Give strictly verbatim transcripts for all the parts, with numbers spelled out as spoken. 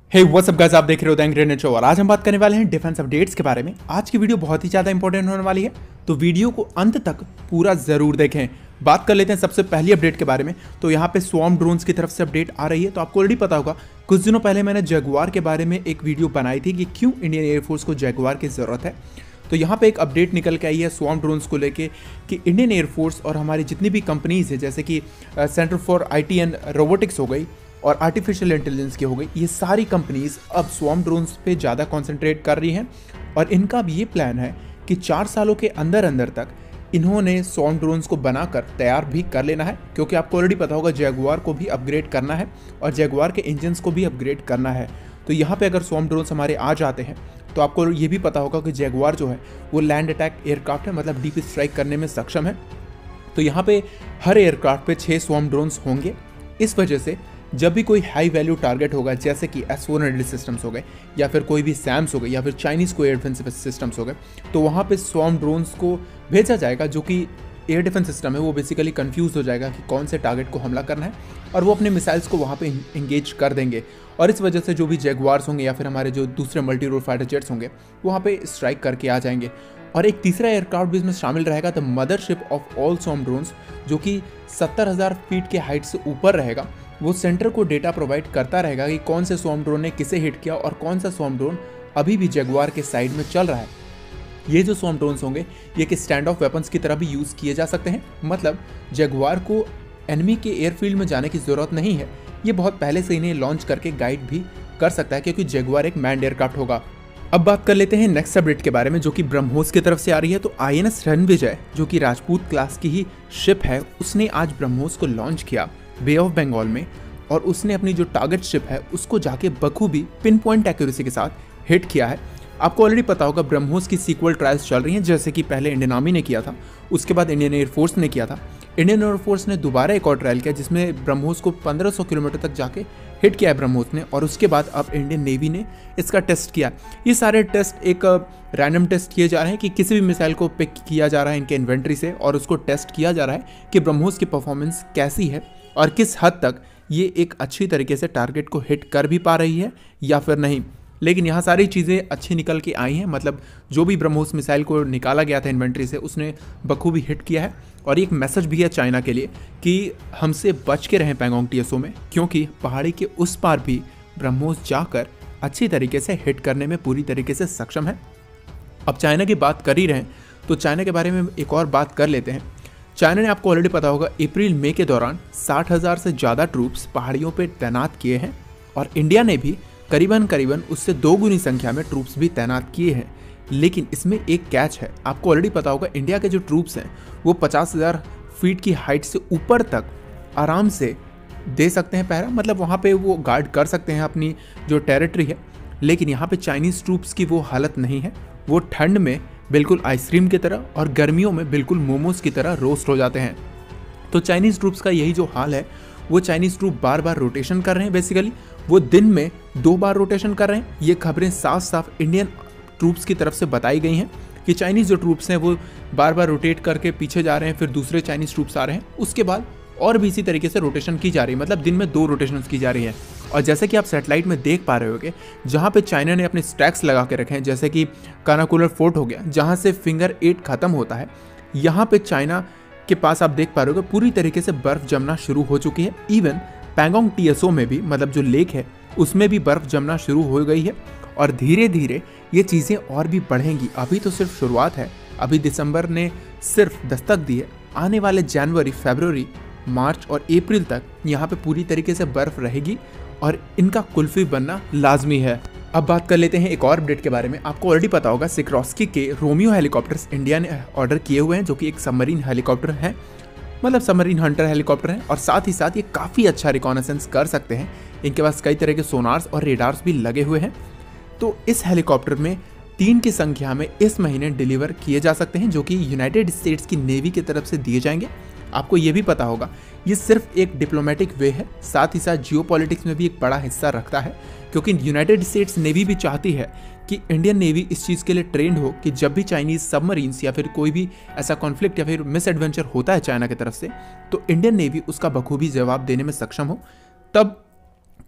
हे WhatsApp guys, आप देख रहे हो द एंग्री नेट शो और आज हम बात करने वाले हैं डिफेंस अपडेट्स के बारे में। आज की वीडियो बहुत ही ज़्यादा इंपॉर्टेंट होने वाली है, तो वीडियो को अंत तक पूरा ज़रूर देखें। बात कर लेते हैं सबसे पहली अपडेट के बारे में। तो यहाँ पे स्वॉर्म ड्रोन्स की तरफ से अपडेट आ रही है। तो आपको ऑलरेडी पता होगा, कुछ दिनों पहले मैंने जगुआर के बारे में एक वीडियो बनाई थी कि क्यों इंडियन एयरफोर्स को जगुआर की ज़रूरत है। तो यहाँ पे एक अपडेट निकल के आई है स्वॉर्म ड्रोन्स को लेके कि इंडियन एयरफोर्स और हमारी जितनी भी कंपनीज है, जैसे कि centre for IT and robotics हो गई और आर्टिफिशियल इंटेलिजेंस की हो गई, ये सारी कंपनीज अब स्वॉर्म ड्रोन्स पे ज़्यादा कंसंट्रेट कर रही हैं। और इनका भी ये प्लान है कि चार सालों के अंदर अंदर तक इन्होंने स्वॉर्म ड्रोन्स को बनाकर तैयार भी कर लेना है, क्योंकि आपको ऑलरेडी पता होगा जगुआर को भी अपग्रेड करना है और जगुआर के इंजन्स को भी अपग्रेड करना है। तो यहाँ पे अगर स्वॉर्म ड्रोन्स हमारे आ जाते हैं तो आपको ये भी पता होगा कि जगुआर जो है वो लैंड अटैक एयरक्राफ्ट है, मतलब डीप स्ट्राइक करने में सक्षम है। तो यहाँ पे हर एयरक्राफ्ट पे छः स्वॉर्म ड्रोन्स होंगे। इस वजह से जब भी कोई हाई वैल्यू टारगेट होगा, जैसे कि एस फोर हंड्रेड सिस्टम्स हो गए या फिर कोई भी सैम्स हो गए या फिर चाइनीज़ कोई एयर डिफेंस सिस्टम्स हो गए, तो वहाँ पे स्वॉर्म ड्रोन्स को भेजा जाएगा। जो कि एयर डिफेंस सिस्टम है वो बेसिकली कंफ्यूज हो जाएगा कि कौन से टारगेट को हमला करना है, और वो अपने मिसाइल्स को वहाँ पे इंगेज कर देंगे। और इस वजह से जो भी जगुआर्स होंगे या फिर हमारे जो दूसरे मल्टी रोल फाइटर जेट्स होंगे वहाँ पे स्ट्राइक करके आ जाएंगे। और एक तीसरा एयरक्राफ्ट भी इसमें शामिल रहेगा, the mothership of all swarm drones, जो कि सत्तर हज़ार फीट के हाइट से ऊपर रहेगा। वो सेंटर को डेटा प्रोवाइड करता रहेगा कि कौन से स्वॉर्म ड्रोन ने किसे हिट किया और कौन सा स्वॉर्म ड्रोन अभी भी जगुआर के साइड में चल रहा है। ये जो स्वॉर्म ड्रोन्स होंगे ये कि स्टैंड ऑफ वेपन्स की तरह भी यूज़ किए जा सकते हैं, मतलब जगुआर को एनिमी के एयरफील्ड में जाने की ज़रूरत नहीं है। ये बहुत पहले से इन्हें लॉन्च करके गाइड भी कर सकता है, क्योंकि जगुआर एक मैन्ड एयरक्राफ्ट होगा। अब बात कर लेते हैं नेक्स्ट अपडेट के बारे में, जो कि ब्रह्मोस की तरफ से आ रही है। तो आई एन एस रणविजय, जो कि राजपूत क्लास की ही शिप है, उसने आज ब्रह्मोस को लॉन्च किया बे ऑफ बंगाल में, और उसने अपनी जो टारगेट शिप है उसको जाके बखूबी पिन पॉइंट एक्यूरेसी के साथ हिट किया है। आपको ऑलरेडी पता होगा ब्रह्मोस की सीक्वल ट्रायल्स चल रही हैं, जैसे कि पहले इंडियन आर्मी ने किया था, उसके बाद इंडियन एयरफोर्स ने किया था। इंडियन एयरफोर्स ने दोबारा एक और ट्रायल किया जिसमें ब्रह्मोस को पंद्रह सौ किलोमीटर तक जाके हिट किया है ब्रह्मोस ने, और उसके बाद अब इंडियन नेवी ने इसका टेस्ट किया। ये सारे टेस्ट एक रैंडम टेस्ट किए जा रहे हैं कि किसी भी मिसाइल को पिक किया जा रहा है इनके इन्वेंट्री से, और उसको टेस्ट किया जा रहा है कि ब्रह्मोस की परफॉर्मेंस कैसी है और किस हद तक ये एक अच्छी तरीके से टारगेट को हिट कर भी पा रही है या फिर नहीं। लेकिन यहाँ सारी चीज़ें अच्छी निकल के आई हैं, मतलब जो भी ब्रह्मोस मिसाइल को निकाला गया था इन्वेंट्री से उसने बखूबी हिट किया है। और एक मैसेज भी है चाइना के लिए कि हमसे बच के रहें पैंगोंग टी एस ओ में, क्योंकि पहाड़ी के उस पार भी ब्रह्मोस जाकर अच्छी तरीके से हिट करने में पूरी तरीके से सक्षम है। अब चाइना की बात कर ही रहे हैं तो चाइना के बारे में एक और बात कर लेते हैं। चाइना ने, आपको ऑलरेडी पता होगा, अप्रैल मई के दौरान साठ हज़ार से ज़्यादा ट्रूप्स पहाड़ियों पर तैनात किए हैं, और इंडिया ने भी करीबन करीबन उससे दो गुनी संख्या में ट्रूप्स भी तैनात किए हैं। लेकिन इसमें एक कैच है। आपको ऑलरेडी पता होगा इंडिया के जो ट्रूप्स हैं वो पचास हज़ार फीट की हाइट से ऊपर तक आराम से दे सकते हैं पहरा, मतलब वहाँ पे वो गार्ड कर सकते हैं अपनी जो टेरिटरी है। लेकिन यहाँ पे चाइनीज़ ट्रूप्स की वो हालत नहीं है। वो ठंड में बिल्कुल आइसक्रीम की तरह और गर्मियों में बिल्कुल मोमोज की तरह रोस्ट हो जाते हैं। तो चाइनीज़ ट्रूप्स का यही जो हाल है, वो चाइनीज़ ट्रूप बार बार रोटेशन कर रहे हैं। बेसिकली वो दिन में दो बार रोटेशन कर रहे हैं। ये खबरें साफ साफ इंडियन ट्रूप्स की तरफ से बताई गई हैं कि चाइनीज़ जो ट्रूप्स हैं वो बार बार रोटेट करके पीछे जा रहे हैं, फिर दूसरे चाइनीज़ ट्रूप्स आ रहे हैं, उसके बाद और भी इसी तरीके से रोटेशन की जा रही है, मतलब दिन में दो रोटेशन की जा रही है। और जैसे कि आप सैटेलाइट में देख पा रहे होगे, जहाँ पे चाइना ने अपने स्टैक्स लगा के रखे हैं, जैसे कि कानाकुलर फोर्ट हो गया जहाँ से फिंगर एट खत्म होता है, यहाँ पे चाइना के पास आप देख पा रहे हो पूरी तरीके से बर्फ जमना शुरू हो चुकी है। Even Pangong T S O में भी, मतलब जो लेक है उसमें भी बर्फ जमना शुरू हो गई है, और धीरे धीरे ये चीज़ें और भी बढ़ेंगी। अभी तो सिर्फ शुरुआत है, अभी दिसंबर ने सिर्फ दस्तक दी है। आने वाले जनवरी, फरवरी, मार्च और अप्रैल तक यहाँ पे पूरी तरीके से बर्फ रहेगी और इनका कुल्फी बनना लाजमी है। अब बात कर लेते हैं एक और अपडेट के बारे में। आपको ऑलरेडी पता होगा सिक्रोस्की के रोमियो हेलीकॉप्टर्स इंडिया ने ऑर्डर किए हुए हैं, जो कि एक सबमरीन हेलीकॉप्टर है, मतलब सबमरीन हंटर हेलीकॉप्टर है, और साथ ही साथ ये काफ़ी अच्छा रिकॉनेसेंस कर सकते हैं। इनके पास कई तरह के सोनार्स और रेडार्स भी लगे हुए हैं। तो इस हेलीकॉप्टर में तीन की संख्या में इस महीने डिलीवर किए जा सकते हैं, जो कि यूनाइटेड स्टेट्स की नेवी की तरफ से दिए जाएंगे। आपको ये भी पता होगा ये सिर्फ एक डिप्लोमेटिक वे है, साथ ही साथ जियोपॉलिटिक्स में भी एक बड़ा हिस्सा रखता है, क्योंकि यूनाइटेड स्टेट्स नेवी भी चाहती है कि इंडियन नेवी इस चीज़ के लिए ट्रेंड हो कि जब भी चाइनीज़ सबमरीन्स या फिर कोई भी ऐसा कॉन्फ्लिक्ट या फिर मिस एडवेंचर होता है चाइना की तरफ से, तो इंडियन नेवी उसका बखूबी जवाब देने में सक्षम हो। तब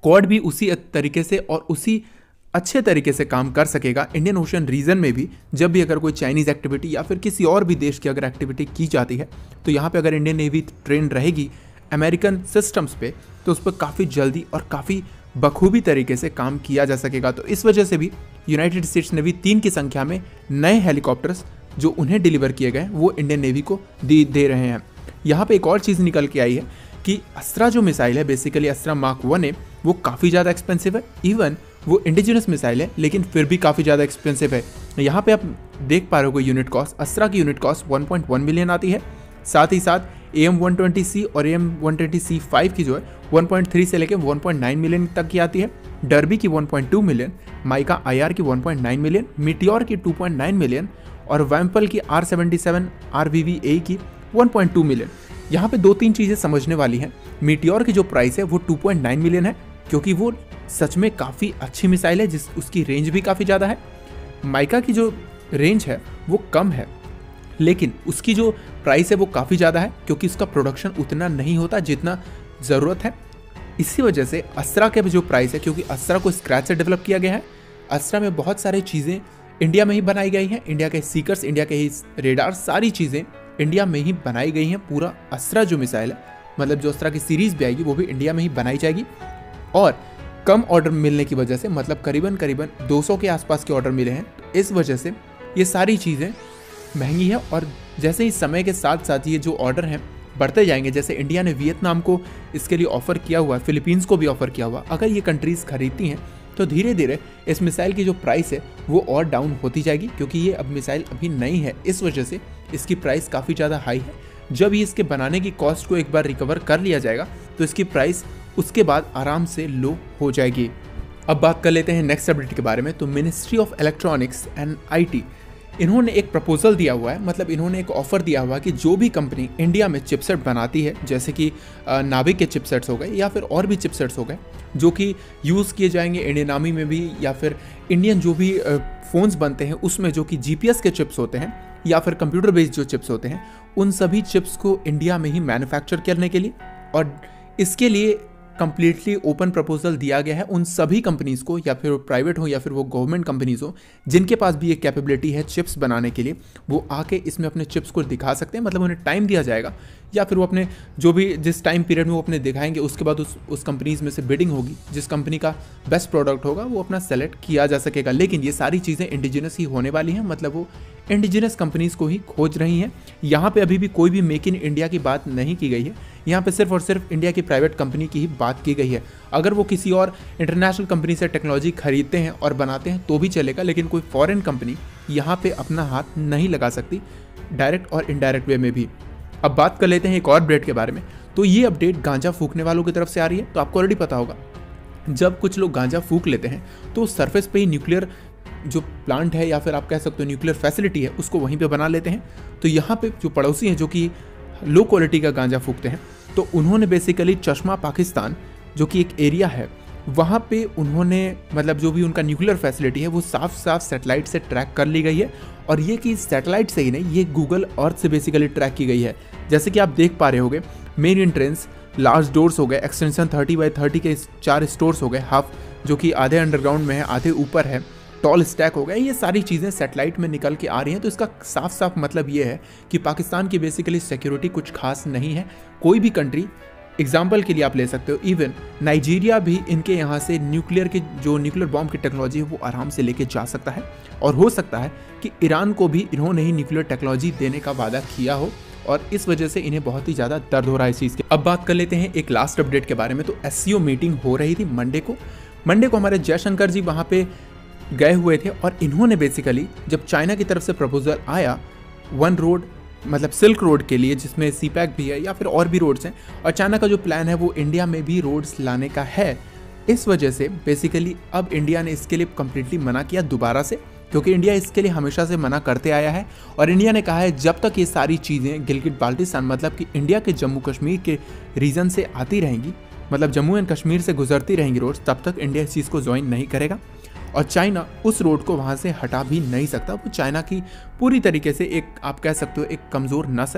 क्वाड भी उसी तरीके से और उसी अच्छे तरीके से काम कर सकेगा इंडियन ओशन रीजन में भी। जब भी अगर कोई चाइनीज़ एक्टिविटी या फिर किसी और भी देश की अगर एक्टिविटी की जाती है तो यहाँ पे अगर इंडियन नेवी ट्रेन रहेगी अमेरिकन सिस्टम्स पे तो उस पर काफ़ी जल्दी और काफ़ी बखूबी तरीके से काम किया जा सकेगा। तो इस वजह से भी यूनाइटेड स्टेट्स नेवी तीन की संख्या में नए हेलीकॉप्टर्स जो उन्हें डिलीवर किए गए वो इंडियन नेवी को दे दे रहे हैं। यहाँ पे एक और चीज़ निकल के आई है कि अस्त्रा जो मिसाइल है, बेसिकली अस्त्रा मार्क वन है, वो काफ़ी ज़्यादा एक्सपेंसिव है। इवन वो इंडिजिनस मिसाइल है लेकिन फिर भी काफ़ी ज़्यादा एक्सपेंसिव है। यहाँ पे आप देख पा रहे हो यूनिट कॉस्ट, अस्त्रा की unit cost one point one million आती है। साथ ही साथ A M one twenty C और A M one twenty C five की जो है वन पॉइंट थ्री से लेकर वन पॉइंट नाइन मिलियन तक की आती है। डर्बी की one point two million, Mica I R की one point nine million, Meteor की टू पॉइंट नाइन मिलियन और वैम्पल की R seventy seven R V V A की वन पॉइंट टू मिलियन। यहाँ पे दो तीन चीज़ें समझने वाली हैं। मीटियोर की जो प्राइस है वो टू पॉइंट नाइन मिलियन है क्योंकि वो सच में काफ़ी अच्छी मिसाइल है जिस उसकी रेंज भी काफ़ी ज़्यादा है। माइका की जो रेंज है वो कम है लेकिन उसकी जो प्राइस है वो काफ़ी ज़्यादा है क्योंकि उसका प्रोडक्शन उतना नहीं होता जितना ज़रूरत है। इसी वजह से अस्त्रा के जो प्राइस है, क्योंकि अस्त्रा को स्क्रैच से डेवलप किया गया है, अस्त्रा में बहुत सारी चीज़ें इंडिया में ही बनाई गई हैं। इंडिया के सीकर्स, इंडिया के ही रेडार, सारी चीज़ें इंडिया में ही बनाई गई हैं। पूरा अस्त्रा जो मिसाइल है, मतलब जो अस्त्रा की सीरीज़ भी आएगी वो भी इंडिया में ही बनाई जाएगी। और कम ऑर्डर मिलने की वजह से, मतलब करीबन करीबन दो सौ के आसपास के ऑर्डर मिले हैं, तो इस वजह से ये सारी चीज़ें महंगी है। और जैसे ही समय के साथ साथ ये जो ऑर्डर हैं बढ़ते जाएंगे, जैसे इंडिया ने वियतनाम को इसके लिए ऑफ़र किया हुआ है, फिलीपींस को भी ऑफ़र किया हुआ, अगर ये कंट्रीज़ खरीदती हैं तो धीरे धीरे इस मिसाइल की जो प्राइस है वो और डाउन होती जाएगी क्योंकि ये अब मिसाइल अभी नई है, इस वजह से इसकी प्राइस काफ़ी ज़्यादा हाई है। जब ये इसके बनाने की कॉस्ट को एक बार रिकवर कर लिया जाएगा तो इसकी प्राइस उसके बाद आराम से लो हो जाएगी। अब बात कर लेते हैं नेक्स्ट अपडेट के बारे में। तो ministry of electronics and IT, इन्होंने एक प्रपोजल दिया हुआ है, मतलब इन्होंने एक ऑफर दिया हुआ है कि जो भी कंपनी इंडिया में चिपसेट बनाती है, जैसे कि नाभिक के चिपसेट्स हो गए या फिर और भी चिपसेट्स हो गए जो कि यूज़ किए जाएंगे इंडियन आर्मी में भी, या फिर इंडियन जो भी फ़ोन्स बनते हैं उसमें जो कि जीपीएस के चिप्स होते हैं या फिर कंप्यूटर बेस्ड जो चिप्स होते हैं, उन सभी चिप्स को इंडिया में ही मैन्युफैक्चर करने के लिए, और इसके लिए कंप्लीटली ओपन प्रपोजल दिया गया है उन सभी कंपनीज़ को, या फिर वो प्राइवेट हो या फिर वो गवर्नमेंट कंपनीज़ हो, जिनके पास भी एक कैपेबिलिटी है चिप्स बनाने के लिए, वो आके इसमें अपने चिप्स को दिखा सकते हैं। मतलब उन्हें टाइम दिया जाएगा या फिर वो अपने जो भी जिस टाइम पीरियड में वो अपने दिखाएंगे उसके बाद उस उस कंपनीज़ में से बिडिंग होगी, जिस कंपनी का बेस्ट प्रोडक्ट होगा वो अपना सेलेक्ट किया जा सकेगा। लेकिन ये सारी चीज़ें इंडिजिनस ही होने वाली हैं, मतलब वो इंडिजिनस कंपनीज़ को ही खोज रही हैं। यहाँ पे अभी भी कोई भी मेक इन इंडिया की बात नहीं की गई है, यहाँ पे सिर्फ और सिर्फ इंडिया की प्राइवेट कंपनी की ही बात की गई है। अगर वो किसी और इंटरनेशनल कंपनी से टेक्नोलॉजी खरीदते हैं और बनाते हैं तो भी चलेगा, लेकिन कोई फॉरेन कंपनी यहाँ पे अपना हाथ नहीं लगा सकती, डायरेक्ट और इनडायरेक्ट वे में भी। अब बात कर लेते हैं एक और अपडेट के बारे में। तो ये अपडेट गांजा फूकने वालों की तरफ से आ रही है। तो आपको ऑलरेडी पता होगा, जब कुछ लोग गांजा फूक लेते हैं तो सरफेस पे ही न्यूक्लियर जो प्लांट है या फिर आप कह सकते हो न्यूक्लियर फैसिलिटी है उसको वहीं पे बना लेते हैं। तो यहाँ पे जो पड़ोसी हैं जो कि लो क्वालिटी का गांजा फूकते हैं, तो उन्होंने बेसिकली चश्मा पाकिस्तान जो कि एक एरिया है वहाँ पे उन्होंने, मतलब जो भी उनका न्यूक्लियर फैसिलिटी है वो साफ साफ सैटेलाइट से ट्रैक कर ली गई है। और ये कि सैटेलाइट से ही नहीं, ये गूगल अर्थ से बेसिकली ट्रैक की गई है। जैसे कि आप देख पा रहे होगे, मेन एंट्रेंस, लार्ज डोर्स हो गए, एक्सटेंशन थर्टी बाई थर्टी के चार स्टोर्स हो गए, हाफ जो कि आधे अंडरग्राउंड में है आधे ऊपर है, टॉल स्टैक हो गया, ये सारी चीज़ें सैटेलाइट में निकल के आ रही हैं। तो इसका साफ साफ मतलब ये है कि पाकिस्तान की बेसिकली सिक्योरिटी कुछ खास नहीं है। कोई भी कंट्री, एग्जाम्पल के लिए आप ले सकते हो, इवन नाइजीरिया भी इनके यहाँ से न्यूक्लियर की जो न्यूक्लियर बॉम्ब की टेक्नोलॉजी है वो आराम से लेके जा सकता है। और हो सकता है कि ईरान को भी इन्होंने ही न्यूक्लियर टेक्नोलॉजी देने का वादा किया हो और इस वजह से इन्हें बहुत ही ज़्यादा दर्द हो रहा है इस चीज़ के। अब बात कर लेते हैं एक लास्ट अपडेट के बारे में। तो एस सी ओ मीटिंग हो रही थी मंडे को। मंडे को हमारे जयशंकर जी वहाँ पे गए हुए थे और इन्होंने बेसिकली, जब चाइना की तरफ से प्रपोजल आया वन रोड, मतलब सिल्क रोड के लिए, जिसमें सी पैक भी है या फिर और भी रोड्स हैं, और चाइना का जो प्लान है वो इंडिया में भी रोड्स लाने का है, इस वजह से बेसिकली अब इंडिया ने इसके लिए कम्प्लीटली मना किया दोबारा से, क्योंकि इंडिया इसके लिए हमेशा से मना करते आया है। और इंडिया ने कहा है जब तक ये सारी चीज़ें गिलगित बाल्टिस्तान, मतलब कि इंडिया के जम्मू कश्मीर के रीजन से आती रहेंगी, मतलब जम्मू एंड कश्मीर से गुजरती रहेंगी रोड्स, तब तक इंडिया इस चीज़ को ज्वाइन नहीं करेगा। और चाइना उस रोड को वहाँ से हटा भी नहीं सकता। वो चाइना की पूरी तरीके से एक, आप कह सकते हो, एक कमज़ोर नस है।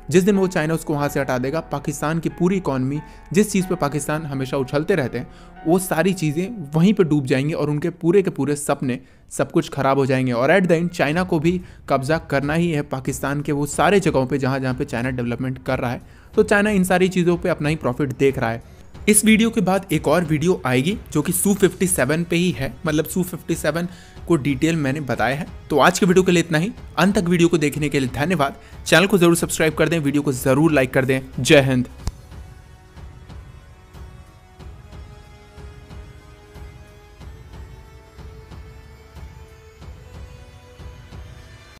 जिस दिन वो चाइना उसको वहाँ से हटा देगा, पाकिस्तान की पूरी इकॉनमी, जिस चीज़ पे पाकिस्तान हमेशा उछलते रहते हैं, वो सारी चीज़ें वहीं पे डूब जाएंगी और उनके पूरे के पूरे सपने सब कुछ खराब हो जाएंगे। और एट द एंड चाइना को भी कब्जा करना ही है पाकिस्तान के वो सारे जगहों पे जहाँ जहाँ पे चाइना डेवलपमेंट कर रहा है। तो चाइना इन सारी चीज़ों पे अपना ही प्रॉफिट देख रहा है। इस वीडियो के बाद एक और वीडियो आएगी जो कि सू फिफ्टी सेवन पे ही है, मतलब सू फिफ्टी सेवन को डिटेल मैंने बताया है। तो आज के वीडियो के लिए इतना ही। अंत तक वीडियो को देखने के लिए धन्यवाद। चैनल को जरूर सब्सक्राइब कर दें, वीडियो को जरूर लाइक कर दें। जय हिंद।